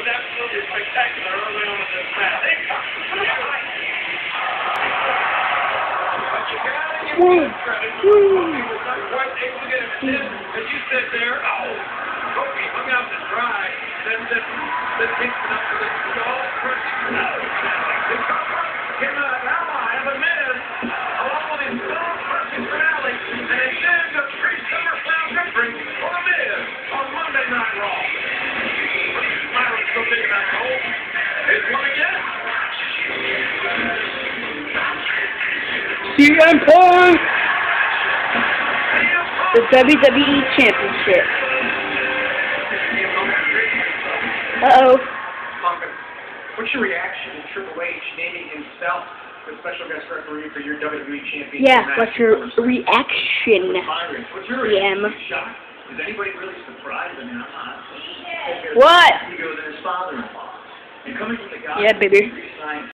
absolutely spectacular early on in this match. But you gotta give him credit. He was not quite able to get him in. As you sit there, Kofi hung out to dry. Then Kingston up to the stall. Came out of ally of the Miz, along with his stall-crushing finale, and it sends a free SummerSlam victory for the Miz on Monday Night Raw. Myron's still taking that hole. Here's one again. CM Punk! The WWE Championship. Uh-oh. What's your reaction to Triple H naming himself the special guest referee for your WWE Championship Yeah, match? what's your reaction? What's your reaction? Are you shocked? Is anybody really surprised? I mean, I'm not. What? Ego than his father-in-law. And coming from the guy Yeah, baby.